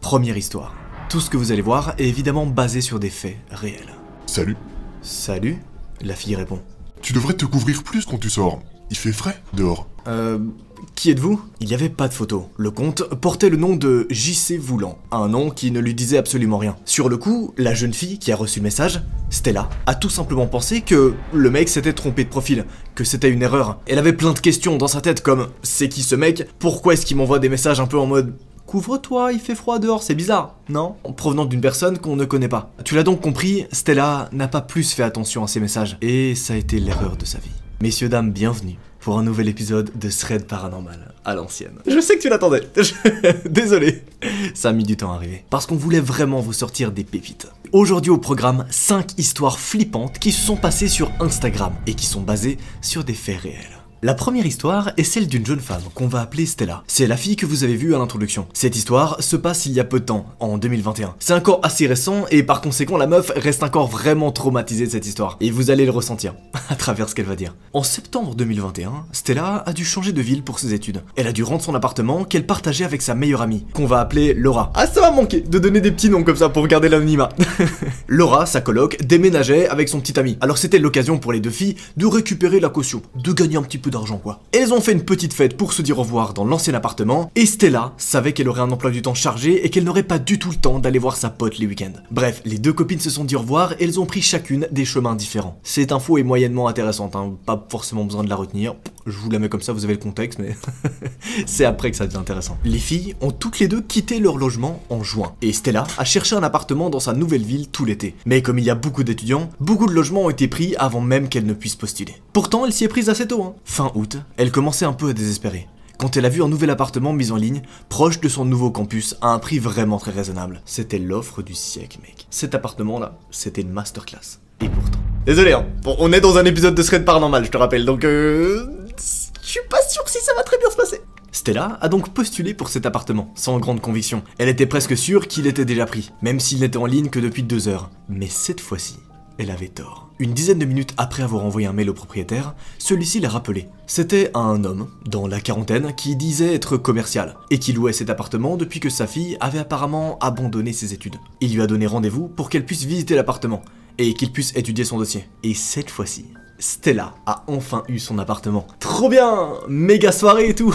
Première histoire. Tout ce que vous allez voir est évidemment basé sur des faits réels. Salut. Salut, la fille répond. Tu devrais te couvrir plus quand tu sors. Il fait frais dehors. Qui êtes-vous? Il n'y avait pas de photo. Le compte portait le nom de J.C. Voulant, un nom qui ne lui disait absolument rien. Sur le coup, la jeune fille qui a reçu le message, Stella, a tout simplement pensé que le mec s'était trompé de profil, que c'était une erreur. Elle avait plein de questions dans sa tête comme « C'est qui ce mec? Pourquoi est-ce qu'il m'envoie des messages un peu en mode... » Couvre-toi, il fait froid dehors, c'est bizarre, non? En provenant d'une personne qu'on ne connaît pas. Tu l'as donc compris, Stella n'a pas plus fait attention à ses messages. Et ça a été l'erreur de sa vie. Messieurs, dames, bienvenue pour un nouvel épisode de Thread Paranormal à l'ancienne. Je sais que tu l'attendais. Désolé. Ça a mis du temps à arriver. Parce qu'on voulait vraiment vous sortir des pépites. Aujourd'hui au programme, 5 histoires flippantes qui se sont passées sur Instagram et qui sont basées sur des faits réels. La première histoire est celle d'une jeune femme qu'on va appeler Stella. C'est la fille que vous avez vue à l'introduction. Cette histoire se passe il y a peu de temps, en 2021. C'est encore assez récent et par conséquent la meuf reste encore vraiment traumatisée de cette histoire. Et vous allez le ressentir à travers ce qu'elle va dire. En septembre 2021, Stella a dû changer de ville pour ses études. Elle a dû rendre son appartement qu'elle partageait avec sa meilleure amie, qu'on va appeler Laura. Ah, ça m'a manqué de donner des petits noms comme ça pour garder l'anonymat. Laura, sa coloc, déménageait avec son petit ami. Alors c'était l'occasion pour les deux filles de récupérer la caution, de gagner un petit peu d'argent quoi. Elles ont fait une petite fête pour se dire au revoir dans l'ancien appartement et Stella savait qu'elle aurait un emploi du temps chargé et qu'elle n'aurait pas du tout le temps d'aller voir sa pote les week-ends. Bref, les deux copines se sont dit au revoir et elles ont pris chacune des chemins différents. Cette info est moyennement intéressante, hein, pas forcément besoin de la retenir. Je vous la mets comme ça, vous avez le contexte, mais c'est après que ça devient intéressant. Les filles ont toutes les deux quitté leur logement en juin et Stella a cherché un appartement dans sa nouvelle ville tout l'été. Mais comme il y a beaucoup d'étudiants, beaucoup de logements ont été pris avant même qu'elle ne puisse postuler. Pourtant, elle s'y est prise assez tôt, hein. Fin août, elle commençait un peu à désespérer quand elle a vu un nouvel appartement mis en ligne, proche de son nouveau campus, à un prix vraiment très raisonnable. C'était l'offre du siècle, mec. Cet appartement-là, c'était une masterclass. Et pourtant... Désolé, hein. Bon, on est dans un épisode de Thread Paranormal, je te rappelle, donc je suis pas sûr si ça va très bien se passer. Stella a donc postulé pour cet appartement, sans grande conviction. Elle était presque sûre qu'il était déjà pris, même s'il n'était en ligne que depuis 2 heures. Mais cette fois-ci, elle avait tort. Une dizaine de minutes après avoir envoyé un mail au propriétaire, celui-ci l'a rappelé. C'était un homme, dans la quarantaine, qui disait être commercial, et qui louait cet appartement depuis que sa fille avait apparemment abandonné ses études. Il lui a donné rendez-vous pour qu'elle puisse visiter l'appartement, et qu'il puisse étudier son dossier. Et cette fois-ci, Stella a enfin eu son appartement. Trop bien! Méga soirée et tout.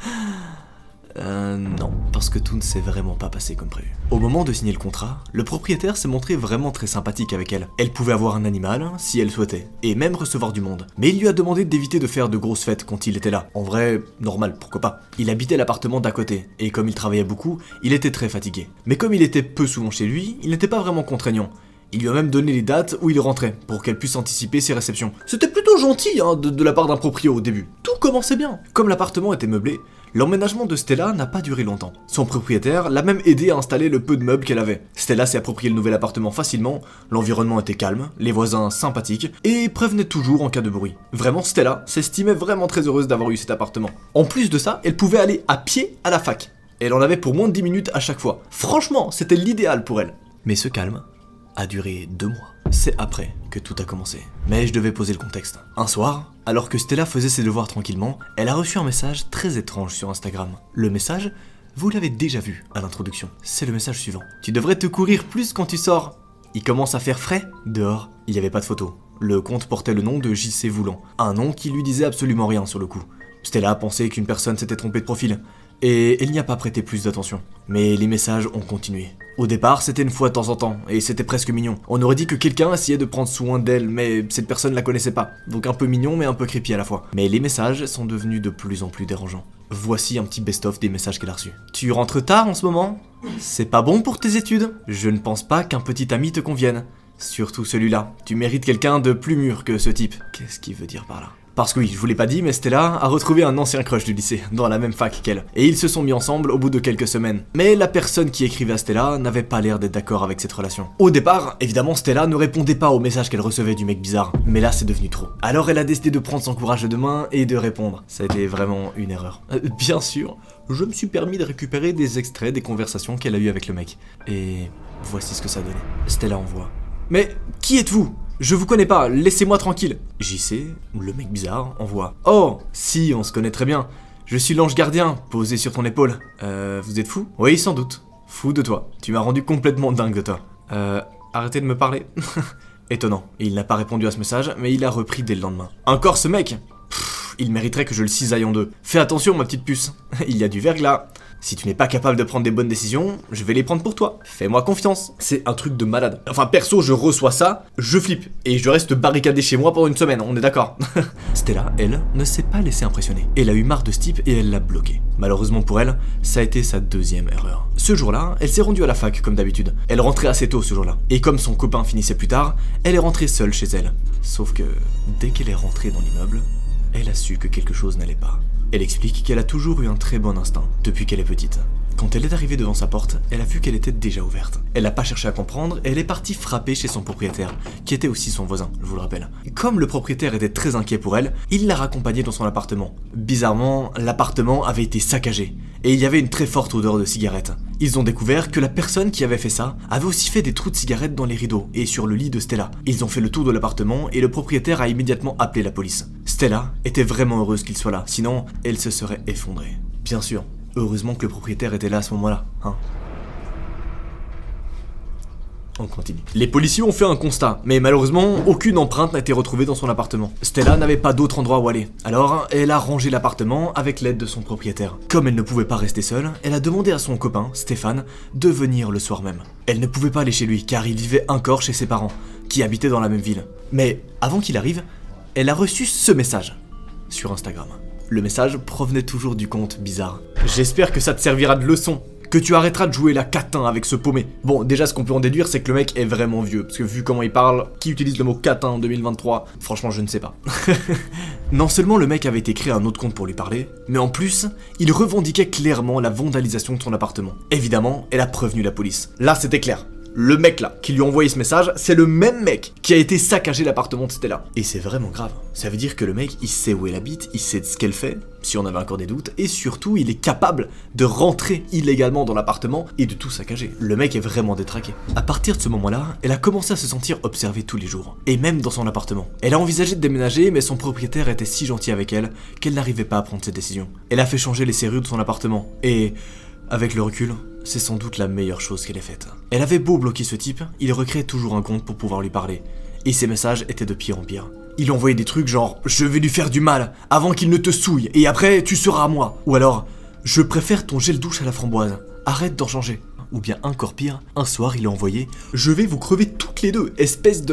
Non, parce que tout ne s'est vraiment pas passé comme prévu. Au moment de signer le contrat, le propriétaire s'est montré vraiment très sympathique avec elle. Elle pouvait avoir un animal, si elle souhaitait, et même recevoir du monde. Mais il lui a demandé d'éviter de faire de grosses fêtes quand il était là. En vrai, normal, pourquoi pas. Il habitait l'appartement d'à côté, et comme il travaillait beaucoup, il était très fatigué. Mais comme il était peu souvent chez lui, il n'était pas vraiment contraignant. Il lui a même donné les dates où il rentrait, pour qu'elle puisse anticiper ses réceptions. C'était plutôt gentil hein, de la part d'un proprio au début. Tout commençait bien. Comme l'appartement était meublé, l'emménagement de Stella n'a pas duré longtemps. Son propriétaire l'a même aidé à installer le peu de meubles qu'elle avait. Stella s'est approprié le nouvel appartement facilement, l'environnement était calme, les voisins sympathiques, et prévenaient toujours en cas de bruit. Vraiment, Stella s'estimait vraiment très heureuse d'avoir eu cet appartement. En plus de ça, elle pouvait aller à pied à la fac. Elle en avait pour moins de 10 minutes à chaque fois. Franchement, c'était l'idéal pour elle. Mais ce calme a duré 2 mois. C'est après que tout a commencé. Mais je devais poser le contexte. Un soir, alors que Stella faisait ses devoirs tranquillement, elle a reçu un message très étrange sur Instagram. Le message, vous l'avez déjà vu à l'introduction. C'est le message suivant. Tu devrais te courir plus quand tu sors. Il commence à faire frais dehors. Il n'y avait pas de photo. Le compte portait le nom de J.C. Voulant. Un nom qui lui disait absolument rien sur le coup. Stella a pensé qu'une personne s'était trompée de profil. Et elle n'y a pas prêté plus d'attention. Mais les messages ont continué. Au départ, c'était une fois de temps en temps, et c'était presque mignon. On aurait dit que quelqu'un essayait de prendre soin d'elle, mais cette personne la connaissait pas. Donc un peu mignon, mais un peu creepy à la fois. Mais les messages sont devenus de plus en plus dérangeants. Voici un petit best-of des messages qu'elle a reçus. Tu rentres tard en ce moment? C'est pas bon pour tes études? Je ne pense pas qu'un petit ami te convienne. Surtout celui-là. Tu mérites quelqu'un de plus mûr que ce type. Qu'est-ce qu'il veut dire par là? Parce que oui, je vous l'ai pas dit, mais Stella a retrouvé un ancien crush du lycée, dans la même fac qu'elle. Et ils se sont mis ensemble au bout de quelques semaines. Mais la personne qui écrivait à Stella n'avait pas l'air d'être d'accord avec cette relation. Au départ, évidemment, Stella ne répondait pas aux messages qu'elle recevait du mec bizarre. Mais là, c'est devenu trop. Alors elle a décidé de prendre son courage de main et de répondre. Ça a été vraiment une erreur. Bien sûr, je me suis permis de récupérer des extraits des conversations qu'elle a eues avec le mec. Et voici ce que ça donnait. Stella envoie. Mais qui êtes-vous ? Je vous connais pas, laissez-moi tranquille. JC, le mec bizarre, envoie. Oh, si, on se connaît très bien. Je suis l'ange gardien, posé sur ton épaule. Vous êtes fou? Oui, sans doute. Fou de toi, tu m'as rendu complètement dingue de toi. Arrêtez de me parler. Étonnant, il n'a pas répondu à ce message, mais il a repris dès le lendemain. Encore ce mec? Il mériterait que je le cisaille en deux. Fais attention ma petite puce, il y a du verglas. Si tu n'es pas capable de prendre des bonnes décisions, je vais les prendre pour toi. Fais-moi confiance. C'est un truc de malade. Enfin perso, je reçois ça, je flippe. Et je reste barricadé chez moi pendant une semaine, on est d'accord. Stella, elle, ne s'est pas laissée impressionner. Elle a eu marre de ce type et elle l'a bloqué. Malheureusement pour elle, ça a été sa deuxième erreur. Ce jour-là, elle s'est rendue à la fac comme d'habitude. Elle rentrait assez tôt ce jour-là. Et comme son copain finissait plus tard, elle est rentrée seule chez elle. Sauf que, dès qu'elle est rentrée dans l'immeuble, elle a su que quelque chose n'allait pas. Elle explique qu'elle a toujours eu un très bon instinct, depuis qu'elle est petite. Quand elle est arrivée devant sa porte, elle a vu qu'elle était déjà ouverte. Elle n'a pas cherché à comprendre et elle est partie frapper chez son propriétaire, qui était aussi son voisin, je vous le rappelle. Comme le propriétaire était très inquiet pour elle, il l'a raccompagnée dans son appartement. Bizarrement, l'appartement avait été saccagé, et il y avait une très forte odeur de cigarette. Ils ont découvert que la personne qui avait fait ça avait aussi fait des trous de cigarettes dans les rideaux et sur le lit de Stella. Ils ont fait le tour de l'appartement et le propriétaire a immédiatement appelé la police. Stella était vraiment heureuse qu'il soit là, sinon elle se serait effondrée. Bien sûr, heureusement que le propriétaire était là à ce moment-là, hein. On continue. Les policiers ont fait un constat, mais malheureusement, aucune empreinte n'a été retrouvée dans son appartement. Stella n'avait pas d'autre endroit où aller. Alors, elle a rangé l'appartement avec l'aide de son propriétaire. Comme elle ne pouvait pas rester seule, elle a demandé à son copain, Stéphane, de venir le soir même. Elle ne pouvait pas aller chez lui, car il vivait encore chez ses parents, qui habitaient dans la même ville. Mais, avant qu'il arrive, elle a reçu ce message sur Instagram. Le message provenait toujours du compte bizarre. J'espère que ça te servira de leçon. Que tu arrêteras de jouer la catin avec ce paumé. Bon, déjà, ce qu'on peut en déduire, c'est que le mec est vraiment vieux. Parce que vu comment il parle, qui utilise le mot catin en 2023? Franchement, je ne sais pas. Non seulement le mec avait été créé un autre compte pour lui parler, mais en plus, il revendiquait clairement la vandalisation de son appartement. Évidemment, elle a prévenu la police. Là, c'était clair. Le mec là, qui lui a envoyé ce message, c'est le même mec qui a été saccagé l'appartement de Stella. Et c'est vraiment grave. Ça veut dire que le mec, il sait où elle habite, il sait ce qu'elle fait, si on avait encore des doutes, et surtout, il est capable de rentrer illégalement dans l'appartement et de tout saccager. Le mec est vraiment détraqué. À partir de ce moment-là, elle a commencé à se sentir observée tous les jours, et même dans son appartement. Elle a envisagé de déménager, mais son propriétaire était si gentil avec elle qu'elle n'arrivait pas à prendre cette décision. Elle a fait changer les serrures de son appartement, et avec le recul, c'est sans doute la meilleure chose qu'elle ait faite. Elle avait beau bloquer ce type, il recréait toujours un compte pour pouvoir lui parler. Et ses messages étaient de pire en pire. Il envoyait des trucs genre « Je vais lui faire du mal, avant qu'il ne te souille, et après tu seras à moi ». Ou alors « Je préfère ton gel douche à la framboise, arrête d'en changer ». Ou bien encore pire, un soir il a envoyé « Je vais vous crever toutes les deux, espèce de... ».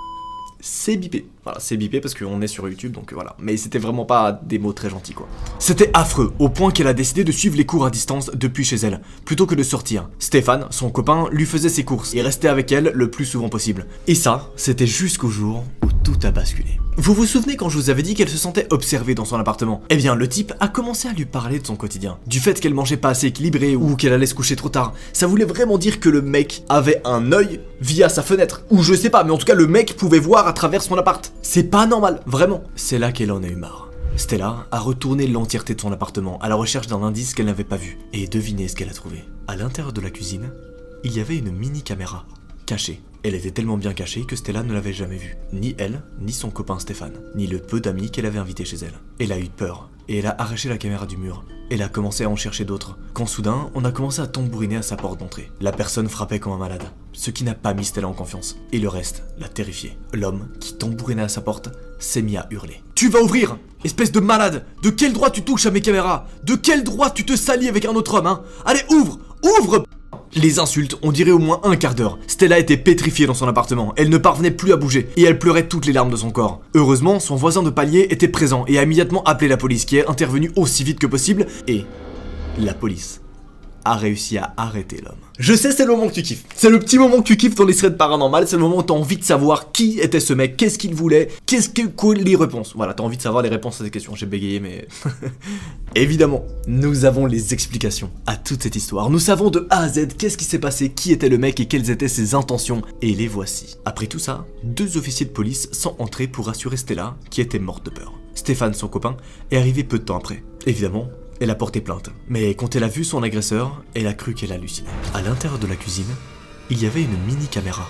C'est bipé. Voilà, c'est bipé parce qu'on est sur YouTube, donc voilà. Mais c'était vraiment pas des mots très gentils, quoi. C'était affreux, au point qu'elle a décidé de suivre les cours à distance depuis chez elle, plutôt que de sortir. Stéphane, son copain, lui faisait ses courses et restait avec elle le plus souvent possible. Et ça, c'était jusqu'au jour où tout a basculé. Vous vous souvenez quand je vous avais dit qu'elle se sentait observée dans son appartement? Eh bien, le type a commencé à lui parler de son quotidien. Du fait qu'elle mangeait pas assez équilibré ou qu'elle allait se coucher trop tard. Ça voulait vraiment dire que le mec avait un œil via sa fenêtre. Ou je sais pas, mais en tout cas, le mec pouvait voir à travers son appart. C'est pas normal, vraiment. C'est là qu'elle en a eu marre. Stella a retourné l'entièreté de son appartement à la recherche d'un indice qu'elle n'avait pas vu. Et devinez ce qu'elle a trouvé. À l'intérieur de la cuisine, il y avait une mini caméra cachée. Elle était tellement bien cachée que Stella ne l'avait jamais vue. Ni elle, ni son copain Stéphane, ni le peu d'amis qu'elle avait invités chez elle. Elle a eu peur, et elle a arraché la caméra du mur. Elle a commencé à en chercher d'autres, quand soudain, on a commencé à tambouriner à sa porte d'entrée. La personne frappait comme un malade, ce qui n'a pas mis Stella en confiance. Et le reste l'a terrifiée. L'homme, qui tambourinait à sa porte, s'est mis à hurler. « Tu vas ouvrir, espèce de malade! De quel droit tu touches à mes caméras? De quel droit tu te salis avec un autre homme, hein? Allez, ouvre! Ouvre! » Les insultes ont duré au moins un quart d'heure. Stella était pétrifiée dans son appartement, elle ne parvenait plus à bouger, et elle pleurait toutes les larmes de son corps. Heureusement, son voisin de palier était présent et a immédiatement appelé la police, qui est intervenue aussi vite que possible, et la police a réussi à arrêter l'homme. Je sais, c'est le moment que tu kiffes. C'est le petit moment que tu kiffes dans les threads paranormales, c'est le moment où t'as envie de savoir qui était ce mec, qu'est-ce qu'il voulait, quoi les réponses. Voilà, t'as envie de savoir les réponses à ces questions, j'ai bégayé mais... Évidemment, nous avons les explications à toute cette histoire. Nous savons de A à Z qu'est-ce qui s'est passé, qui était le mec et quelles étaient ses intentions, et les voici. Après tout ça, 2 officiers de police sont entrés pour rassurer Stella, qui était morte de peur. Stéphane, son copain, est arrivé peu de temps après. Évidemment, elle a porté plainte, mais quand elle a vu son agresseur, elle a cru qu'elle hallucinait. À l'intérieur de la cuisine, il y avait une mini caméra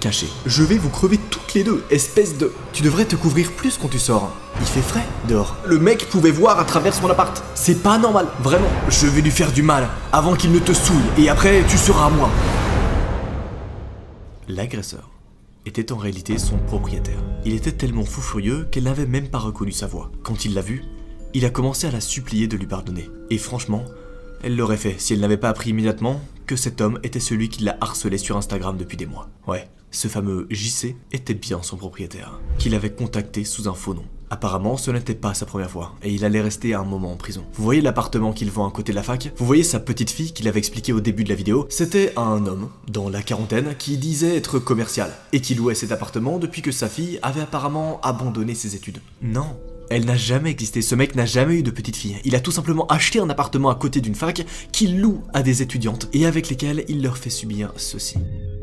caché. Je vais vous crever toutes les deux, espèce de... Tu devrais te couvrir plus quand tu sors. Il fait frais dehors. Le mec pouvait voir à travers son appart. C'est pas normal, vraiment. Je vais lui faire du mal avant qu'il ne te souille et après tu seras à moi. L'agresseur était en réalité son propriétaire. Il était tellement fou furieux qu'elle n'avait même pas reconnu sa voix. Quand il l'a vue, il a commencé à la supplier de lui pardonner. Et franchement, elle l'aurait fait si elle n'avait pas appris immédiatement que cet homme était celui qui la harcelait sur Instagram depuis des mois. Ouais, ce fameux JC était bien son propriétaire, qu'il avait contacté sous un faux nom. Apparemment, ce n'était pas sa première fois, et il allait rester un moment en prison. Vous voyez l'appartement qu'il vend à côté de la fac? Vous voyez sa petite fille qu'il avait expliqué au début de la vidéo? C'était un homme, dans la quarantaine, qui disait être commercial, et qui louait cet appartement depuis que sa fille avait apparemment abandonné ses études. Non, elle n'a jamais existé, ce mec n'a jamais eu de petite fille. Il a tout simplement acheté un appartement à côté d'une fac qu'il loue à des étudiantes, et avec lesquelles il leur fait subir ceci.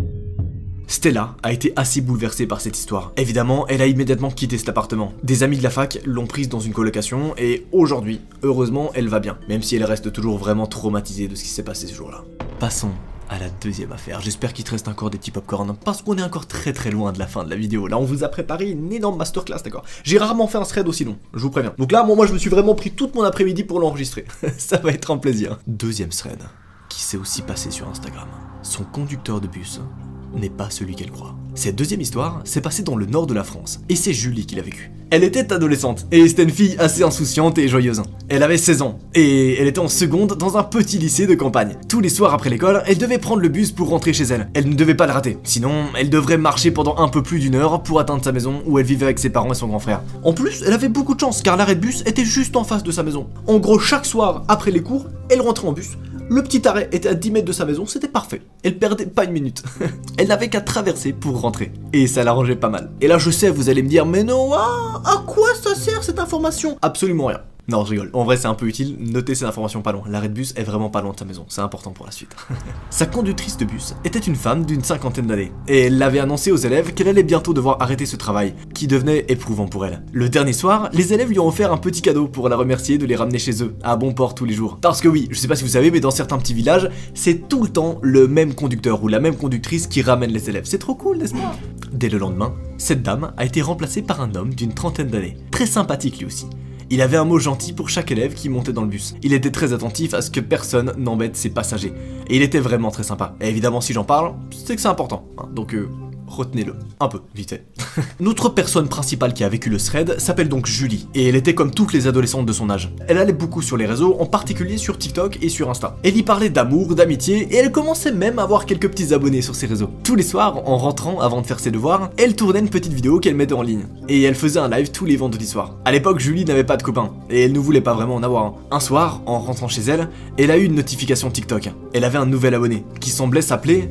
Stella a été assez bouleversée par cette histoire. Évidemment, elle a immédiatement quitté cet appartement. Des amis de la fac l'ont prise dans une colocation et aujourd'hui, heureusement, elle va bien. Même si elle reste toujours vraiment traumatisée de ce qui s'est passé ce jour-là. Passons à la deuxième affaire. J'espère qu'il te reste encore des petits popcorn parce qu'on est encore très loin de la fin de la vidéo. Là, on vous a préparé une énorme masterclass, d'accord? J'ai rarement fait un thread aussi long, je vous préviens. Donc là, moi, je me suis vraiment pris toute mon après-midi pour l'enregistrer. Ça va être un plaisir. Deuxième thread, qui s'est aussi passé sur Instagram. Son conducteur de bus n'est pas celui qu'elle croit. Cette deuxième histoire s'est passée dans le nord de la France, et c'est Julie qui l'a vécue. Elle était adolescente, et c'était une fille assez insouciante et joyeuse. Elle avait 16 ans, et elle était en seconde dans un petit lycée de campagne. Tous les soirs après l'école, elle devait prendre le bus pour rentrer chez elle. Elle ne devait pas le rater, sinon elle devrait marcher pendant un peu plus d'une heure pour atteindre sa maison où elle vivait avec ses parents et son grand frère. En plus, elle avait beaucoup de chance, car l'arrêt de bus était juste en face de sa maison. En gros, chaque soir, après les cours, elle rentrait en bus. Le petit arrêt était à 10 mètres de sa maison, c'était parfait. Elle perdait pas une minute. Elle n'avait qu'à traverser pour rentrer. Et ça l'arrangeait pas mal. Et là je sais, vous allez me dire, mais non, à quoi ça sert cette information? Absolument rien. Non, je rigole. En vrai, c'est un peu utile. Notez cette information pas loin. L'arrêt de bus est vraiment pas loin de sa maison. C'est important pour la suite. Sa conductrice de bus était une femme d'une cinquantaine d'années. Et elle l'avait annoncé aux élèves qu'elle allait bientôt devoir arrêter ce travail, qui devenait éprouvant pour elle. Le dernier soir, les élèves lui ont offert un petit cadeau pour la remercier de les ramener chez eux, à bon port tous les jours. Parce que oui, je sais pas si vous savez, mais dans certains petits villages, c'est tout le temps le même conducteur ou la même conductrice qui ramène les élèves. C'est trop cool, n'est-ce pas? Dès le lendemain, cette dame a été remplacée par un homme d'une trentaine d'années. Très sympathique lui aussi. Il avait un mot gentil pour chaque élève qui montait dans le bus. Il était très attentif à ce que personne n'embête ses passagers. Et il était vraiment très sympa. Et évidemment, si j'en parle, c'est que c'est important. Hein. Donc, retenez-le. Un peu, vite fait. Notre personne principale qui a vécu le thread s'appelle donc Julie. Et elle était comme toutes les adolescentes de son âge. Elle allait beaucoup sur les réseaux, en particulier sur TikTok et sur Insta. Elle y parlait d'amour, d'amitié, et elle commençait même à avoir quelques petits abonnés sur ses réseaux. Tous les soirs, en rentrant avant de faire ses devoirs, elle tournait une petite vidéo qu'elle mettait en ligne. Et elle faisait un live tous les vendredis soirs. À l'époque, Julie n'avait pas de copain, et elle ne voulait pas vraiment en avoir un. Un soir, en rentrant chez elle, elle a eu une notification TikTok. Elle avait un nouvel abonné, qui semblait s'appeler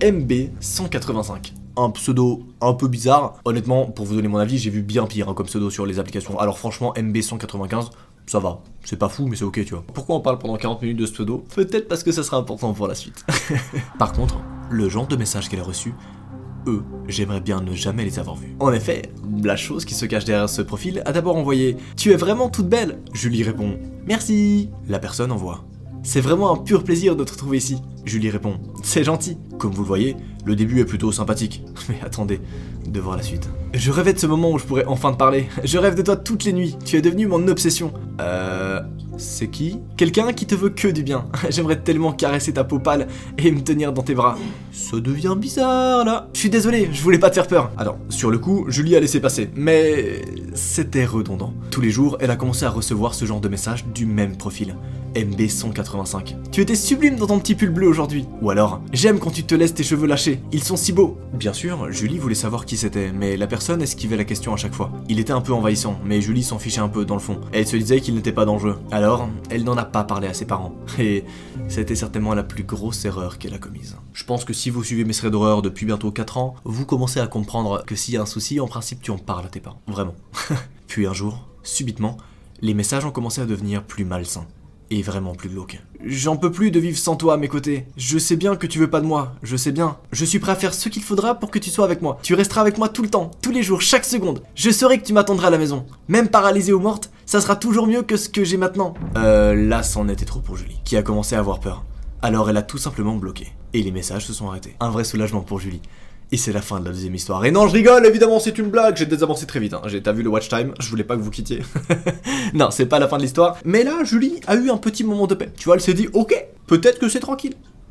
MB185. Un pseudo un peu bizarre. Honnêtement, pour vous donner mon avis, j'ai vu bien pire comme pseudo sur les applications. Alors franchement, MB195, ça va. C'est pas fou, mais c'est ok, tu vois. Pourquoi on parle pendant 40 minutes de ce pseudo? Peut-être parce que ça sera important pour la suite. Par contre, le genre de message qu'elle a reçu, eux, j'aimerais bien ne jamais les avoir vus. En effet, la chose qui se cache derrière ce profil a d'abord envoyé « Tu es vraiment toute belle !» Je lui réponds « Merci !» La personne envoie « C'est vraiment un pur plaisir de te retrouver ici. » Je lui réponds « C'est gentil !» Comme vous le voyez, le début est plutôt sympathique. Mais attendez, de voir la suite. Je rêvais de ce moment où je pourrais enfin te parler. Je rêve de toi toutes les nuits. Tu es devenu mon obsession. C'est qui? Quelqu'un qui te veut que du bien. J'aimerais tellement caresser ta peau pâle et me tenir dans tes bras. Ça devient bizarre là. Je suis désolé, je voulais pas te faire peur. Alors, sur le coup, Julie a laissé passer. Mais c'était redondant. Tous les jours, elle a commencé à recevoir ce genre de message du même profil. MB185. Tu étais sublime dans ton petit pull bleu aujourd'hui. Ou alors, j'aime quand tu te laisses tes cheveux lâcher. Ils sont si beaux. Bien sûr, Julie voulait savoir qui c'était, mais la personne esquivait la question à chaque fois. Il était un peu envahissant, mais Julie s'en fichait un peu dans le fond. Elle se disait qu'il n'était pas dangereux. Alors, elle n'en a pas parlé à ses parents. Et c'était certainement la plus grosse erreur qu'elle a commise. Je pense que si vous suivez mes threads d'horreur depuis bientôt 4 ans, vous commencez à comprendre que s'il y a un souci, en principe tu en parles à tes parents. Vraiment. Puis un jour, subitement, les messages ont commencé à devenir plus malsains. Et vraiment plus glauque. J'en peux plus de vivre sans toi à mes côtés. Je sais bien que tu veux pas de moi, je sais bien. Je suis prêt à faire ce qu'il faudra pour que tu sois avec moi. Tu resteras avec moi tout le temps, tous les jours, chaque seconde. Je saurai que tu m'attendras à la maison. Même paralysée ou morte, ça sera toujours mieux que ce que j'ai maintenant. Là c'en était trop pour Julie, qui a commencé à avoir peur. Alors elle a tout simplement bloqué. Et les messages se sont arrêtés. Un vrai soulagement pour Julie. Et c'est la fin de la deuxième histoire. Et non, je rigole, évidemment, c'est une blague. J'ai désavancé très vite. Hein. T'as vu le watch time, je voulais pas que vous quittiez. Non, c'est pas la fin de l'histoire. Mais là, Julie a eu un petit moment de paix. Tu vois, elle s'est dit, ok, peut-être que c'est tranquille.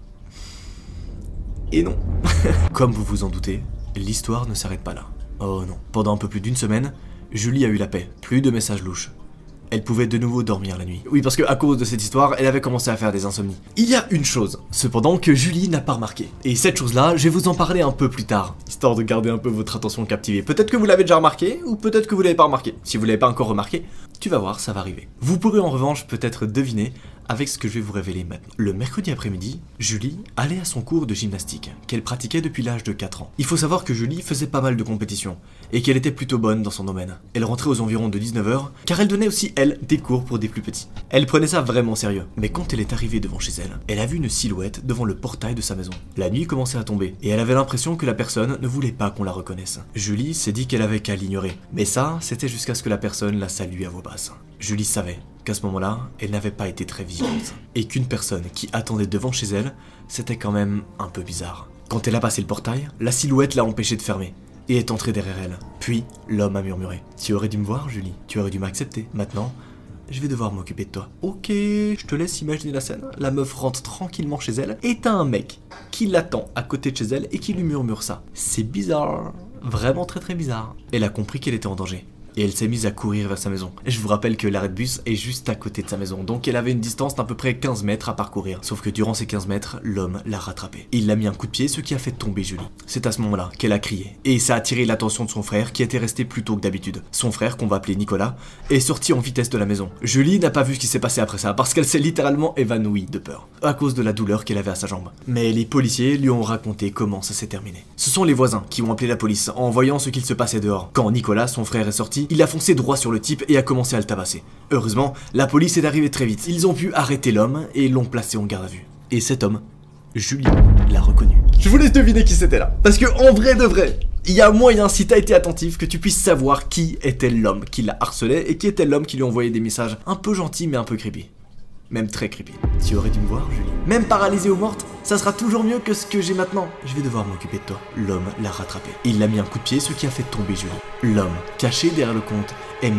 Et non. Comme vous vous en doutez, l'histoire ne s'arrête pas là. Oh non. Pendant un peu plus d'une semaine, Julie a eu la paix. Plus de messages louches. Elle pouvait de nouveau dormir la nuit. Oui, parce que à cause de cette histoire, elle avait commencé à faire des insomnies. Il y a une chose, cependant, que Julie n'a pas remarqué. Et cette chose-là, je vais vous en parler un peu plus tard, histoire de garder un peu votre attention captivée. Peut-être que vous l'avez déjà remarqué, ou peut-être que vous l'avez pas remarqué. Si vous l'avez pas encore remarqué, tu vas voir, ça va arriver. Vous pourrez en revanche peut-être deviner avec ce que je vais vous révéler maintenant. Le mercredi après-midi, Julie allait à son cours de gymnastique, qu'elle pratiquait depuis l'âge de 4 ans. Il faut savoir que Julie faisait pas mal de compétitions, et qu'elle était plutôt bonne dans son domaine. Elle rentrait aux environs de 19h, car elle donnait aussi, elle, des cours pour des plus petits. Elle prenait ça vraiment sérieux. Mais quand elle est arrivée devant chez elle, elle a vu une silhouette devant le portail de sa maison. La nuit commençait à tomber, et elle avait l'impression que la personne ne voulait pas qu'on la reconnaisse. Julie s'est dit qu'elle avait qu'à l'ignorer. Mais ça, c'était jusqu'à ce que la personne la salue à voix basse. Julie savait qu'à ce moment-là, elle n'avait pas été très vigilante. Et qu'une personne qui attendait devant chez elle, c'était quand même un peu bizarre. Quand elle a passé le portail, la silhouette l'a empêchée de fermer, et est entrée derrière elle. Puis, l'homme a murmuré. « Tu aurais dû me voir, Julie, tu aurais dû m'accepter. Maintenant, je vais devoir m'occuper de toi. » Ok, je te laisse imaginer la scène. La meuf rentre tranquillement chez elle, et t'as un mec qui l'attend à côté de chez elle et qui lui murmure ça. C'est bizarre. Vraiment très très bizarre. Elle a compris qu'elle était en danger. Et elle s'est mise à courir vers sa maison. Je vous rappelle que l'arrêt de bus est juste à côté de sa maison, donc elle avait une distance d'à peu près 15 mètres à parcourir. Sauf que durant ces 15 mètres, l'homme l'a rattrapée. Il l'a mis un coup de pied, ce qui a fait tomber Julie. C'est à ce moment-là qu'elle a crié. Et ça a attiré l'attention de son frère, qui était resté plus tôt que d'habitude. Son frère, qu'on va appeler Nicolas, est sorti en vitesse de la maison. Julie n'a pas vu ce qui s'est passé après ça, parce qu'elle s'est littéralement évanouie de peur, à cause de la douleur qu'elle avait à sa jambe. Mais les policiers lui ont raconté comment ça s'est terminé. Ce sont les voisins qui ont appelé la police en voyant ce qu'il se passait dehors. Quand Nicolas, son frère, est sorti, il a foncé droit sur le type et a commencé à le tabasser. Heureusement, la police est arrivée très vite. Ils ont pu arrêter l'homme et l'ont placé en garde à vue. Et cet homme, Julie, l'a reconnu. Je vous laisse deviner qui c'était là. Parce que en vrai de vrai, il y a moyen, si t'as été attentif, que tu puisses savoir qui était l'homme qui l'a harcelé et qui était l'homme qui lui envoyait des messages un peu gentils mais un peu creepy. Même très creepy. Tu aurais dû me voir, Julie. Même paralysée ou morte, ça sera toujours mieux que ce que j'ai maintenant. Je vais devoir m'occuper de toi. L'homme l'a rattrapé. Il l'a mis un coup de pied, ce qui a fait tomber Julie. L'homme, caché derrière le compte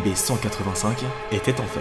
MB185, était en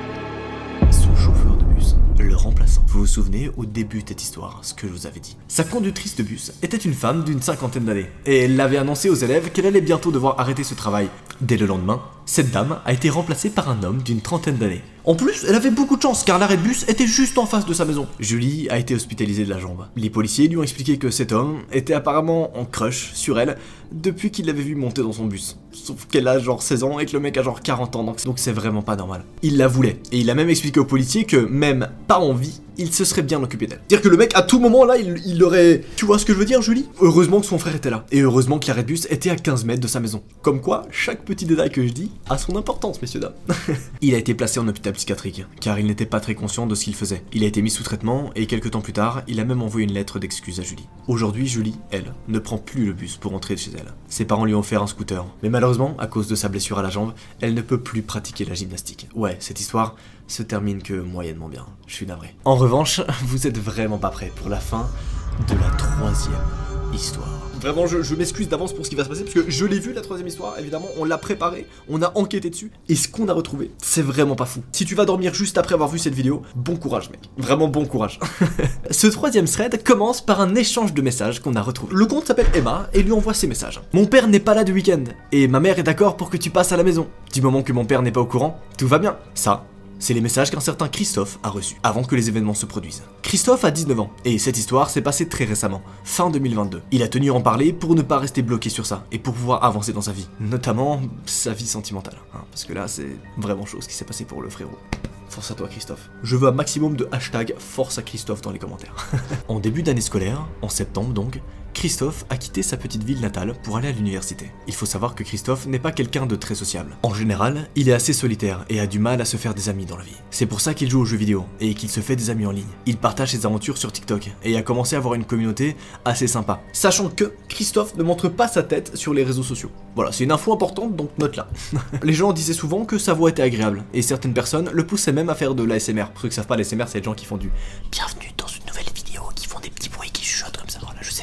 fait son chauffeur de bus, le remplaçant. Vous vous souvenez au début de cette histoire, ce que je vous avais dit. Sa conductrice de bus était une femme d'une 50aine d'années, et elle l'avait annoncé aux élèves qu'elle allait bientôt devoir arrêter ce travail. Dès le lendemain, cette dame a été remplacée par un homme d'une 30aine d'années. En plus, elle avait beaucoup de chance car l'arrêt de bus était juste en face de sa maison. Julie a été hospitalisée de la jambe. Les policiers lui ont expliqué que cet homme était apparemment en crush sur elle depuis qu'il l'avait vue monter dans son bus. Sauf qu'elle a genre 16 ans et que le mec a genre 40 ans, donc c'est vraiment pas normal. Il la voulait, et il a même expliqué aux policiers que même pas en vie, il se serait bien occupé d'elle. C'est-à-dire que le mec, à tout moment là, il aurait... Tu vois ce que je veux dire, Julie? Heureusement que son frère était là. Et heureusement que l'arrêt de bus était à 15 mètres de sa maison. Comme quoi, chaque petit détail que je dis a son importance, messieurs dames. Il a été placé en hôpital psychiatrique, car il n'était pas très conscient de ce qu'il faisait. Il a été mis sous traitement, et quelques temps plus tard, il a même envoyé une lettre d'excuse à Julie. Aujourd'hui, Julie, elle, ne prend plus le bus pour rentrer chez elle. Ses parents lui ont offert un scooter. Mais malheureusement, à cause de sa blessure à la jambe, elle ne peut plus pratiquer la gymnastique. Ouais, cette histoire se termine que moyennement bien. Je suis navré. En revanche, vous êtes vraiment pas prêts pour la fin de la troisième histoire. Vraiment, je m'excuse d'avance pour ce qui va se passer, parce que je l'ai vu la troisième histoire, évidemment, on l'a préparé, on a enquêté dessus, et ce qu'on a retrouvé, c'est vraiment pas fou. Si tu vas dormir juste après avoir vu cette vidéo, bon courage mec, vraiment bon courage. Ce troisième thread commence par un échange de messages qu'on a retrouvé. Le compte s'appelle Emma et lui envoie ces messages. Mon père n'est pas là du week-end, et ma mère est d'accord pour que tu passes à la maison. Du moment que mon père n'est pas au courant, tout va bien. Ça, c'est les messages qu'un certain Christophe a reçus, avant que les événements se produisent. Christophe a 19 ans, et cette histoire s'est passée très récemment, fin 2022. Il a tenu à en parler pour ne pas rester bloqué sur ça, et pour pouvoir avancer dans sa vie. Notamment, sa vie sentimentale. Parce que là, c'est vraiment chose qui s'est passé pour le frérot. Force à toi Christophe. Je veux un maximum de hashtag force à Christophe dans les commentaires. En début d'année scolaire, en septembre donc, Christophe a quitté sa petite ville natale pour aller à l'université. Il faut savoir que Christophe n'est pas quelqu'un de très sociable. En général, il est assez solitaire et a du mal à se faire des amis dans la vie. C'est pour ça qu'il joue aux jeux vidéo et qu'il se fait des amis en ligne. Il partage ses aventures sur TikTok et a commencé à avoir une communauté assez sympa. Sachant que Christophe ne montre pas sa tête sur les réseaux sociaux. Voilà, c'est une info importante, donc note-la. Les gens disaient souvent que sa voix était agréable et certaines personnes le poussaient même à faire de l'ASMR. Pour ceux qui savent pas, l'ASMR, c'est les gens qui font du bienvenue dans une nouvelle vidéo, qui font des petits bruits, qui chuchotent comme ça. Voilà, je sais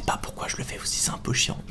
sais pas pourquoi je le fais aussi, c'est un peu chiant.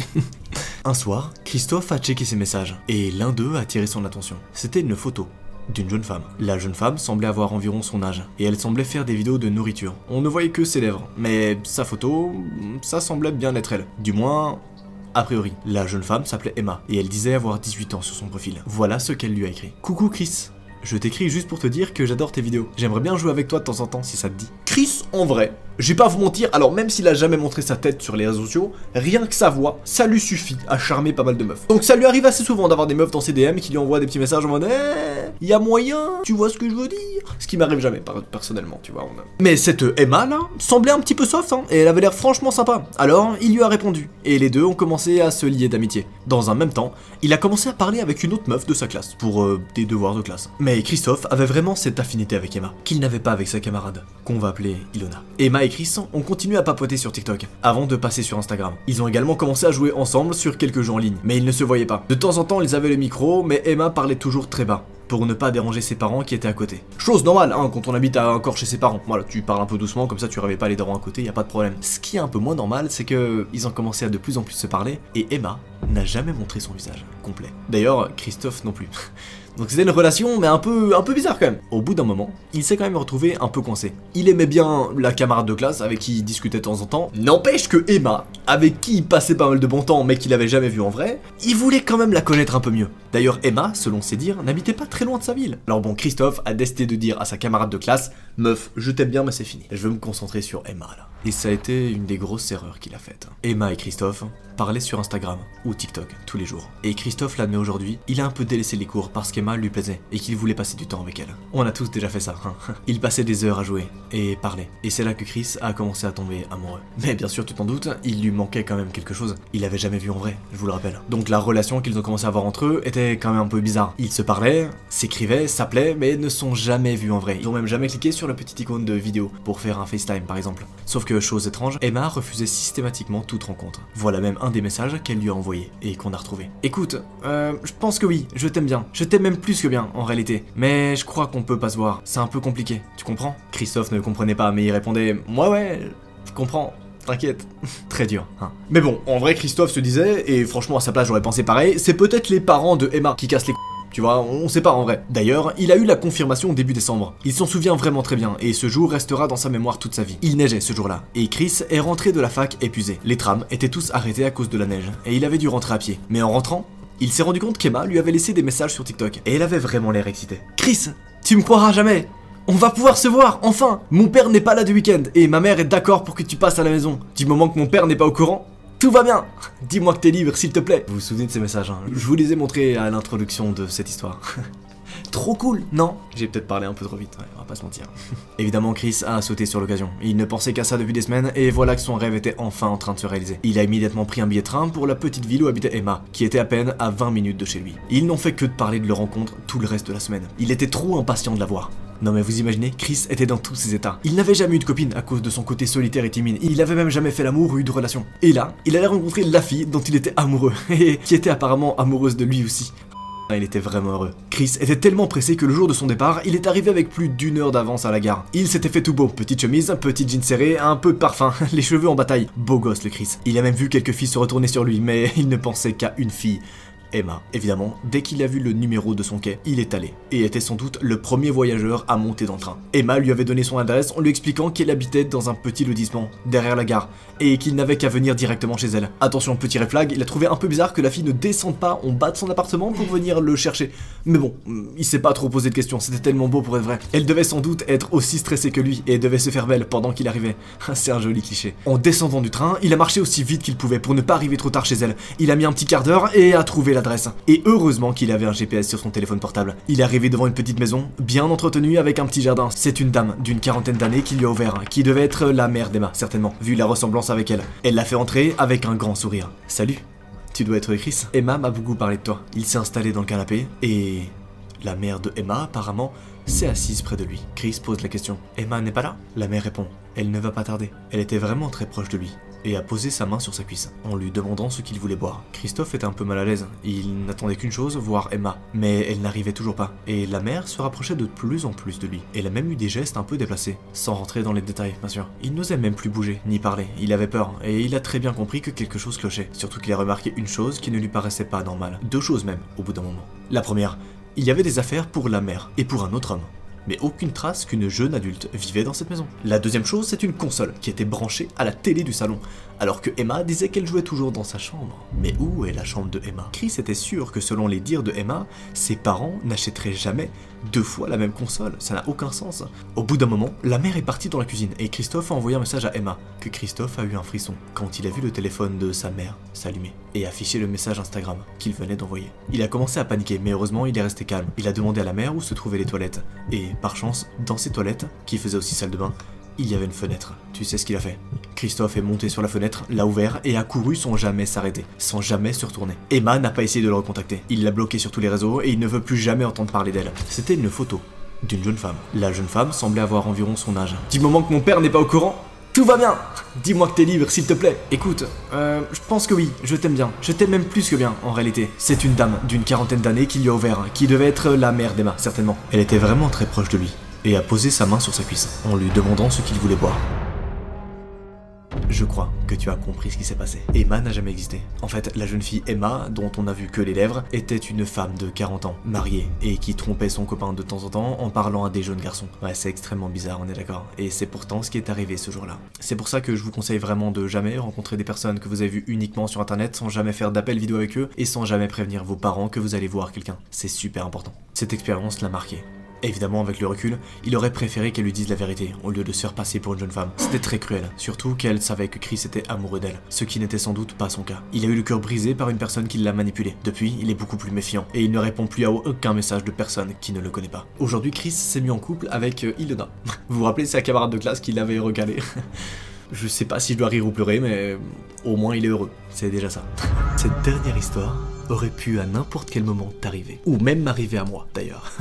Un soir, Christophe a checké ses messages, et l'un d'eux a attiré son attention. C'était une photo d'une jeune femme. La jeune femme semblait avoir environ son âge, et elle semblait faire des vidéos de nourriture. On ne voyait que ses lèvres, mais sa photo, ça semblait bien être elle. Du moins, a priori. La jeune femme s'appelait Emma, et elle disait avoir 18 ans sur son profil. Voilà ce qu'elle lui a écrit. Coucou Chris. Je t'écris juste pour te dire que j'adore tes vidéos. J'aimerais bien jouer avec toi de temps en temps si ça te dit. Chris, en vrai, je vais pas vous mentir, alors même s'il a jamais montré sa tête sur les réseaux sociaux, rien que sa voix, ça lui suffit à charmer pas mal de meufs. Donc ça lui arrive assez souvent d'avoir des meufs dans ses DM qui lui envoient des petits messages en mode il y a moyen, tu vois ce que je veux dire? Ce qui m'arrive jamais, personnellement, tu vois. Mais cette Emma là, semblait un petit peu soft, hein, et elle avait l'air franchement sympa. Alors, il lui a répondu, et les deux ont commencé à se lier d'amitié. Dans un même temps, il a commencé à parler avec une autre meuf de sa classe, pour des devoirs de classe. Mais Christophe avait vraiment cette affinité avec Emma, qu'il n'avait pas avec sa camarade, qu'on va appeler Ilona. Emma et Chris ont continué à papoter sur TikTok, avant de passer sur Instagram. Ils ont également commencé à jouer ensemble sur quelques jeux en ligne, mais ils ne se voyaient pas. De temps en temps, ils avaient le micro, mais Emma parlait toujours très bas, pour ne pas déranger ses parents qui étaient à côté. Chose normale, hein, quand on habite encore chez ses parents. Voilà, tu parles un peu doucement, comme ça tu réveilles pas les darons à côté, y a pas de problème. Ce qui est un peu moins normal, c'est que ils ont commencé à de plus en plus se parler, et Emma n'a jamais montré son visage complet. D'ailleurs, Christophe non plus. Donc c'était une relation, mais un peu bizarre quand même. Au bout d'un moment, il s'est quand même retrouvé un peu coincé. Il aimait bien la camarade de classe avec qui il discutait de temps en temps. N'empêche que Emma, avec qui il passait pas mal de bon temps mais qu'il avait jamais vu en vrai, il voulait quand même la connaître un peu mieux. D'ailleurs Emma, selon ses dires, n'habitait pas très loin de sa ville. Alors bon, Christophe a décidé de dire à sa camarade de classe « Meuf, je t'aime bien mais c'est fini. Je veux me concentrer sur Emma là. » Et ça a été une des grosses erreurs qu'il a faites. Emma et Christophe parlaient sur Instagram ou TikTok tous les jours. Et Christophe l'admet aujourd'hui, il a un peu délaissé les cours parce qu'Emma lui plaisait et qu'il voulait passer du temps avec elle. On a tous déjà fait ça, hein. Il passait des heures à jouer et parler. Et c'est là que Chris a commencé à tomber amoureux. Mais bien sûr, tu t'en doutes, il lui manquait quand même quelque chose. Il l'avait jamais vu en vrai, je vous le rappelle. Donc la relation qu'ils ont commencé à avoir entre eux était quand même un peu bizarre. Ils se parlaient, s'écrivaient, s'appelaient, mais ne sont jamais vus en vrai. Ils ont même jamais cliqué sur la petite icône de vidéo pour faire un FaceTime par exemple. Sauf que, chose étrange, Emma refusait systématiquement toute rencontre. Voilà même un des messages qu'elle lui a envoyé et qu'on a retrouvé. Écoute, je pense que oui, je t'aime bien. Je t'aime même plus que bien, en réalité. Mais je crois qu'on peut pas se voir. C'est un peu compliqué, tu comprends? Christophe ne comprenait pas, mais il répondait ouais, je comprends. T'inquiète, très dur, hein. Mais bon, en vrai Christophe se disait, et franchement à sa place j'aurais pensé pareil, c'est peut-être les parents de Emma qui cassent les tu vois, on sait pas en vrai. D'ailleurs, il a eu la confirmation début décembre. Il s'en souvient vraiment très bien, et ce jour restera dans sa mémoire toute sa vie. Il neigeait ce jour-là, et Chris est rentré de la fac épuisé. Les trams étaient tous arrêtés à cause de la neige, et il avait dû rentrer à pied. Mais en rentrant, il s'est rendu compte qu'Emma lui avait laissé des messages sur TikTok, et elle avait vraiment l'air excitée. Chris, tu me croiras jamais! On va pouvoir se voir, enfin! Mon père n'est pas là du week-end, et ma mère est d'accord pour que tu passes à la maison. Du moment que mon père n'est pas au courant, tout va bien. Dis-moi que t'es libre, s'il te plaît. Vous vous souvenez de ces messages, hein? Je vous les ai montrés à l'introduction de cette histoire. Trop cool, non? J'ai peut-être parlé un peu trop vite, ouais, on va pas se mentir. Évidemment, Chris a sauté sur l'occasion. Il ne pensait qu'à ça depuis des semaines, et voilà que son rêve était enfin en train de se réaliser. Il a immédiatement pris un billet de train pour la petite ville où habitait Emma, qui était à peine à 20 minutes de chez lui. Ils n'ont fait que de parler de leur rencontre tout le reste de la semaine. Il était trop impatient de la voir. Non mais vous imaginez, Chris était dans tous ses états. Il n'avait jamais eu de copine à cause de son côté solitaire et timide. Il avait même jamais fait l'amour ou eu de relation. Et là, il allait rencontrer la fille dont il était amoureux, et qui était apparemment amoureuse de lui aussi. Il était vraiment heureux. Chris était tellement pressé que le jour de son départ, il est arrivé avec plus d'1 heure d'avance à la gare. Il s'était fait tout beau, petite chemise, petit jean serré, un peu de parfum, les cheveux en bataille. Beau gosse le Chris. Il a même vu quelques filles se retourner sur lui, mais il ne pensait qu'à une fille. Emma. Évidemment, dès qu'il a vu le numéro de son quai, il est allé, et était sans doute le premier voyageur à monter dans le train. Emma lui avait donné son adresse en lui expliquant qu'elle habitait dans un petit lotissement, derrière la gare, et qu'il n'avait qu'à venir directement chez elle. Attention, petit red flag, il a trouvé un peu bizarre que la fille ne descende pas en bas de son appartement pour venir le chercher. Mais bon, il s'est pas trop posé de questions, c'était tellement beau pour être vrai. Elle devait sans doute être aussi stressée que lui, et devait se faire belle pendant qu'il arrivait. C'est un joli cliché. En descendant du train, il a marché aussi vite qu'il pouvait pour ne pas arriver trop tard chez elle. Il a mis un petit quart d'heure et a trouvé l'adresse. Et heureusement qu'il avait un GPS sur son téléphone portable. Il est arrivé devant une petite maison, bien entretenue avec un petit jardin. C'est une dame d'une quarantaine d'années qui lui a ouvert, qui devait être la mère d'Emma, certainement, vu la ressemblance avec elle. Elle l'a fait entrer avec un grand sourire. Salut, tu dois être Chris. Emma m'a beaucoup parlé de toi. Il s'est installé dans le canapé et la mère de Emma, apparemment, s'est assise près de lui. Chris pose la question. Emma n'est pas là? La mère répond. Elle ne va pas tarder. Elle était vraiment très proche de lui. et a posé sa main sur sa cuisse, en lui demandant ce qu'il voulait boire. Christophe était un peu mal à l'aise, il n'attendait qu'une chose, voir Emma, mais elle n'arrivait toujours pas, et la mère se rapprochait de plus en plus de lui. Elle a même eu des gestes un peu déplacés, sans rentrer dans les détails, bien sûr. Il n'osait même plus bouger, ni parler, il avait peur, et il a très bien compris que quelque chose clochait, surtout qu'il a remarqué une chose qui ne lui paraissait pas normale. Deux choses même, au bout d'un moment. La première, il y avait des affaires pour la mère, et pour un autre homme. Mais aucune trace qu'une jeune adulte vivait dans cette maison. La deuxième chose, c'est une console qui était branchée à la télé du salon, alors que Emma disait qu'elle jouait toujours dans sa chambre. Mais où est la chambre de Emma? Chris était sûr que selon les dires de Emma, ses parents n'achèteraient jamais 2 fois la même console, ça n'a aucun sens. Au bout d'un moment, la mère est partie dans la cuisine et Christophe a envoyé un message à Emma, que Christophe a eu un frisson quand il a vu le téléphone de sa mère s'allumer et afficher le message Instagram qu'il venait d'envoyer. Il a commencé à paniquer, mais heureusement il est resté calme. Il a demandé à la mère où se trouvaient les toilettes, et par chance, dans ces toilettes, qui faisaient aussi salle de bain, il y avait une fenêtre. Tu sais ce qu'il a fait? Christophe est monté sur la fenêtre, l'a ouvert et a couru sans jamais s'arrêter, sans jamais se retourner. Emma n'a pas essayé de le recontacter. Il l'a bloqué sur tous les réseaux et il ne veut plus jamais entendre parler d'elle. C'était une photo d'une jeune femme. La jeune femme semblait avoir environ son âge. Du moment que mon père n'est pas au courant, tout va bien. Dis-moi que t'es libre, s'il te plaît. Écoute, je pense que oui, je t'aime bien. Je t'aime même plus que bien, en réalité. C'est une dame d'une quarantaine d'années qui lui a ouvert, qui devait être la mère d'Emma, certainement. Elle était vraiment très proche de lui, et a posé sa main sur sa cuisse, en lui demandant ce qu'il voulait boire. Je crois que tu as compris ce qui s'est passé. Emma n'a jamais existé. En fait, la jeune fille Emma, dont on a vu que les lèvres, était une femme de 40 ans, mariée, et qui trompait son copain de temps en temps en parlant à des jeunes garçons. Ouais, c'est extrêmement bizarre, on est d'accord. Et c'est pourtant ce qui est arrivé ce jour-là. C'est pour ça que je vous conseille vraiment de jamais rencontrer des personnes que vous avez vues uniquement sur internet, sans jamais faire d'appel vidéo avec eux, et sans jamais prévenir vos parents que vous allez voir quelqu'un. C'est super important. Cette expérience l'a marqué. Évidemment, avec le recul, il aurait préféré qu'elle lui dise la vérité, au lieu de se faire passer pour une jeune femme. C'était très cruel, surtout qu'elle savait que Chris était amoureux d'elle, ce qui n'était sans doute pas son cas. Il a eu le cœur brisé par une personne qui l'a manipulé. Depuis, il est beaucoup plus méfiant, et il ne répond plus à aucun message de personne qui ne le connaît pas. Aujourd'hui, Chris s'est mis en couple avec Ilona. Vous vous rappelez, c'est sa camarade de classe qui l'avait recalé. Je sais pas si je dois rire ou pleurer, mais au moins il est heureux, c'est déjà ça. Cette dernière histoire aurait pu à n'importe quel moment t'arriver, ou même m'arriver à moi d'ailleurs.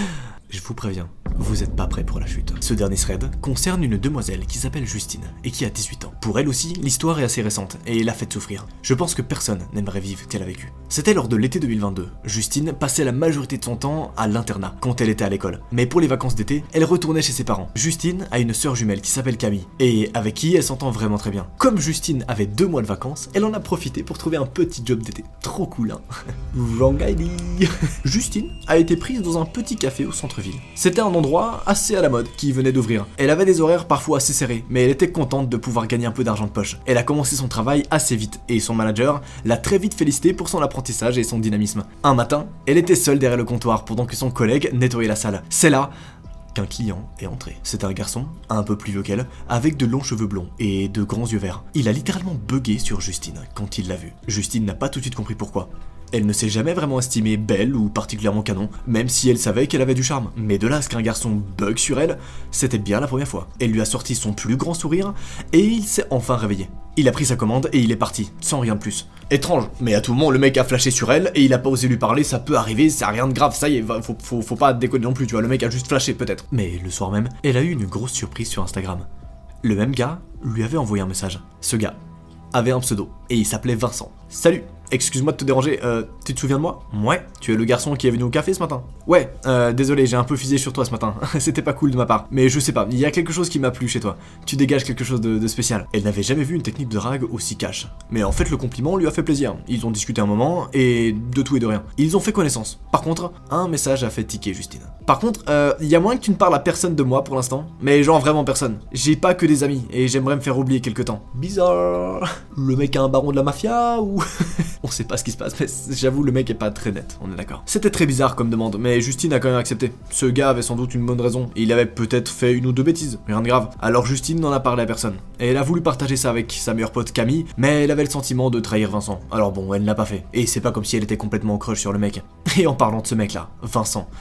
Je vous préviens, vous êtes pas prêts pour la chute. Ce dernier thread concerne une demoiselle qui s'appelle Justine et qui a 18 ans. Pour elle aussi, l'histoire est assez récente et l'a fait souffrir. Je pense que personne n'aimerait vivre ce qu'elle a vécu. C'était lors de l'été 2022. Justine passait la majorité de son temps à l'internat quand elle était à l'école. Mais pour les vacances d'été, elle retournait chez ses parents. Justine a une sœur jumelle qui s'appelle Camille et avec qui elle s'entend vraiment très bien. Comme Justine avait 2 mois de vacances, elle en a profité pour trouver un petit job d'été. Trop cool, hein. Wrong idea. Justine a été prise dans un petit café au centre-ville. C'était un endroit assez à la mode qui venait d'ouvrir. Elle avait des horaires parfois assez serrés, mais elle était contente de pouvoir gagner un peu d'argent de poche. Elle a commencé son travail assez vite et son manager l'a très vite félicité pour son apprentissage et son dynamisme. Un matin, elle était seule derrière le comptoir pendant que son collègue nettoyait la salle. C'est là qu'un client est entré. C'était un garçon, un peu plus vieux qu'elle, avec de longs cheveux blonds et de grands yeux verts. Il a littéralement bugué sur Justine quand il l'a vue. Justine n'a pas tout de suite compris pourquoi. Elle ne s'est jamais vraiment estimée belle ou particulièrement canon, même si elle savait qu'elle avait du charme. Mais de là à ce qu'un garçon bug sur elle, c'était bien la première fois. Elle lui a sorti son plus grand sourire, et il s'est enfin réveillé. Il a pris sa commande et il est parti, sans rien de plus. Étrange, mais à tout moment le mec a flashé sur elle et il a pas osé lui parler, ça peut arriver, c'est rien de grave, ça y est, faut pas déconner non plus, tu vois, le mec a juste flashé peut-être. Mais le soir même, elle a eu une grosse surprise sur Instagram. Le même gars lui avait envoyé un message. Ce gars avait un pseudo, et il s'appelait Vincent. Salut! Excuse-moi de te déranger, tu te souviens de moi? Ouais, tu es le garçon qui est venu au café ce matin? Ouais, désolé, j'ai un peu fusé sur toi ce matin, c'était pas cool de ma part, mais je sais pas, il y a quelque chose qui m'a plu chez toi, tu dégages quelque chose de spécial. Elle n'avait jamais vu une technique de drague aussi cash, mais en fait le compliment lui a fait plaisir, ils ont discuté un moment, et de tout et de rien. Ils ont fait connaissance. Par contre, un message a fait tiquer Justine. Par contre, il y a moyen que tu ne parles à personne de moi pour l'instant, mais genre vraiment personne. J'ai pas que des amis, et j'aimerais me faire oublier quelque temps. Bizarre. Le mec a un baron de la mafia, ou... On sait pas ce qui se passe, mais j'avoue le mec est pas très net, on est d'accord. C'était très bizarre comme demande, mais Justine a quand même accepté. Ce gars avait sans doute une bonne raison, et il avait peut-être fait une ou deux bêtises, rien de grave. Alors Justine n'en a parlé à personne. Et elle a voulu partager ça avec sa meilleure pote Camille, mais elle avait le sentiment de trahir Vincent. Alors bon, elle ne l'a pas fait. Et c'est pas comme si elle était complètement en crush sur le mec. Et en parlant de ce mec là, Vincent,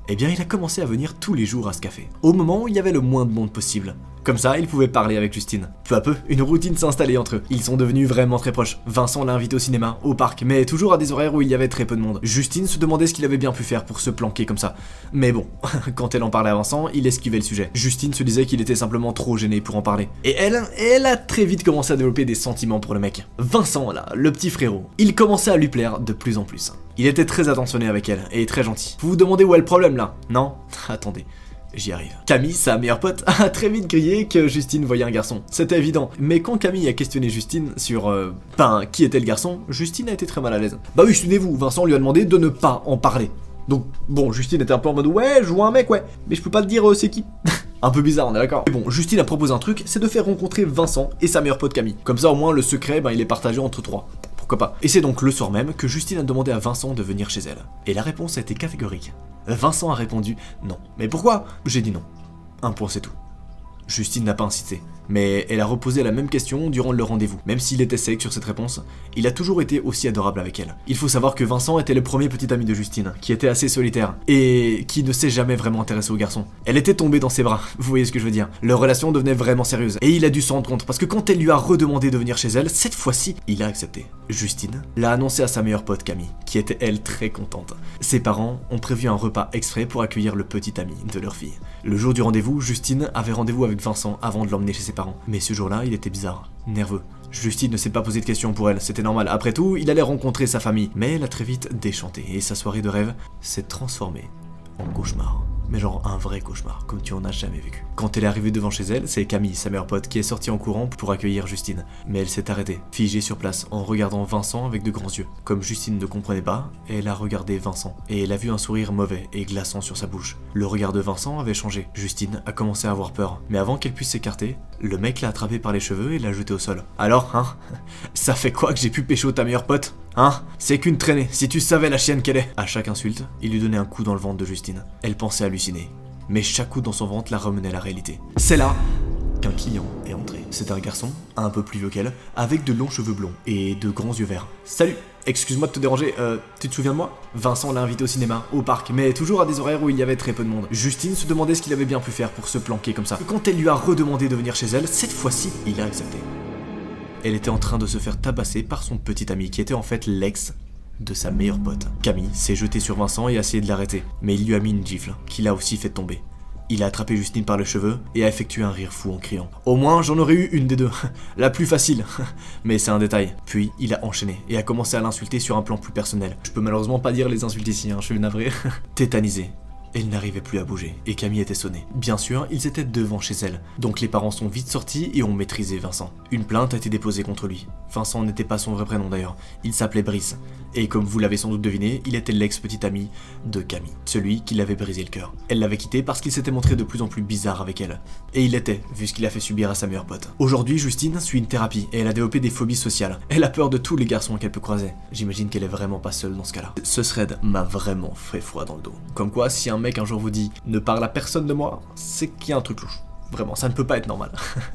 Eh bien, il a commencé à venir tous les jours à ce café, au moment où il y avait le moins de monde possible. Comme ça, il pouvait parler avec Justine. Peu à peu, une routine s'est installée entre eux. Ils sont devenus vraiment très proches. Vincent l'a invité au cinéma, au parc, mais toujours à des horaires où il y avait très peu de monde. Justine se demandait ce qu'il avait bien pu faire pour se planquer comme ça. Mais bon, quand elle en parlait à Vincent, il esquivait le sujet. Justine se disait qu'il était simplement trop gêné pour en parler. Et elle a très vite commencé à développer des sentiments pour le mec. Vincent, là, le petit frérot, il commençait à lui plaire de plus en plus. Il était très attentionné avec elle, et très gentil. Vous vous demandez où est le problème là? Non? Attendez. J'y arrive. Camille, sa meilleure pote, a très vite grillé que Justine voyait un garçon. C'était évident. Mais quand Camille a questionné Justine sur, qui était le garçon, Justine a été très mal à l'aise. Bah oui, souvenez-vous, Vincent lui a demandé de ne pas en parler. Donc, bon, Justine était un peu en mode, ouais, je vois un mec, ouais. Mais je peux pas te dire c'est qui. Un peu bizarre, on est d'accord. Mais bon, Justine a proposé un truc, c'est de faire rencontrer Vincent et sa meilleure pote Camille. Comme ça, au moins, le secret, il est partagé entre trois. Pourquoi pas. Et c'est donc le soir même que Justine a demandé à Vincent de venir chez elle. Et la réponse a été catégorique. Vincent a répondu non. Mais pourquoi? J'ai dit non. Un point, c'est tout. Justine n'a pas insisté, mais elle a reposé la même question durant le rendez-vous. Même s'il était sec sur cette réponse, il a toujours été aussi adorable avec elle. Il faut savoir que Vincent était le premier petit ami de Justine, qui était assez solitaire, et qui ne s'est jamais vraiment intéressé au garçon. Elle était tombée dans ses bras, vous voyez ce que je veux dire. Leur relation devenait vraiment sérieuse, et il a dû s'en rendre compte, parce que quand elle lui a redemandé de venir chez elle, cette fois-ci, il a accepté. Justine l'a annoncé à sa meilleure pote Camille, qui était elle très contente. Ses parents ont prévu un repas exprès pour accueillir le petit ami de leur fille. Le jour du rendez-vous, Justine avait rendez-vous avec Vincent avant de l'emmener chez ses parents. Mais ce jour-là, il était bizarre, nerveux. Justine ne s'est pas posé de questions pour elle, c'était normal. Après tout, il allait rencontrer sa famille. Mais elle a très vite déchanté et sa soirée de rêve s'est transformée en cauchemar. Mais genre un vrai cauchemar, comme tu en as jamais vécu. Quand elle est arrivée devant chez elle, c'est Camille, sa meilleure pote, qui est sortie en courant pour accueillir Justine. Mais elle s'est arrêtée, figée sur place, en regardant Vincent avec de grands yeux. Comme Justine ne comprenait pas, elle a regardé Vincent, et elle a vu un sourire mauvais et glaçant sur sa bouche. Le regard de Vincent avait changé. Justine a commencé à avoir peur. Mais avant qu'elle puisse s'écarter, le mec l'a attrapée par les cheveux et l'a jetée au sol. Alors, hein? Ça fait quoi que j'ai pu pécho ta meilleure pote? Hein? C'est qu'une traînée, si tu savais la chienne qu'elle est. À chaque insulte, il lui donnait un coup dans le ventre de Justine. Elle pensait halluciner, mais chaque coup dans son ventre la ramenait à la réalité. C'est là qu'un client est entré. C'était un garçon, un peu plus vieux qu'elle, avec de longs cheveux blonds et de grands yeux verts. Salut, excuse-moi de te déranger, tu te souviens de moi? Vincent l'a invité au cinéma, au parc, mais toujours à des horaires où il y avait très peu de monde. Justine se demandait ce qu'il avait bien pu faire pour se planquer comme ça. Et quand elle lui a redemandé de venir chez elle, cette fois-ci, il a accepté. Elle était en train de se faire tabasser par son petit ami, qui était en fait l'ex de sa meilleure pote. Camille s'est jetée sur Vincent et a essayé de l'arrêter, mais il lui a mis une gifle, qui l'a aussi fait tomber. Il a attrapé Justine par les cheveux et a effectué un rire fou en criant. Au moins, j'en aurais eu une des deux, la plus facile, mais c'est un détail. Puis, il a enchaîné et a commencé à l'insulter sur un plan plus personnel. Je peux malheureusement pas dire les insultes ici, je suis navré. Tétanisé. Elle n'arrivait plus à bouger, et Camille était sonnée. Bien sûr, ils étaient devant chez elle, donc les parents sont vite sortis et ont maîtrisé Vincent. Une plainte a été déposée contre lui. Vincent n'était pas son vrai prénom d'ailleurs, il s'appelait Brice. Et comme vous l'avez sans doute deviné, il était l'ex-petit ami de Camille, celui qui l'avait brisé le cœur. Elle l'avait quitté parce qu'il s'était montré de plus en plus bizarre avec elle. Et il l'était, vu ce qu'il a fait subir à sa meilleure pote. Aujourd'hui, Justine suit une thérapie, et elle a développé des phobies sociales. Elle a peur de tous les garçons qu'elle peut croiser. J'imagine qu'elle est vraiment pas seule dans ce cas-là. Ce thread m'a vraiment fait froid dans le dos. Comme quoi, si un mec un jour vous dit « ne parle à personne de moi », c'est qu'il y a un truc louche. Vraiment, ça ne peut pas être normal.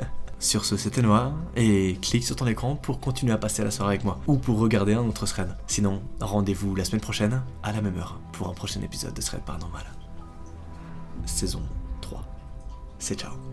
Sur ce, c'était Noir, et clique sur ton écran pour continuer à passer la soirée avec moi, ou pour regarder un autre thread. Sinon, rendez-vous la semaine prochaine, à la même heure, pour un prochain épisode de Thread Paranormal. Saison 3. C'est ciao.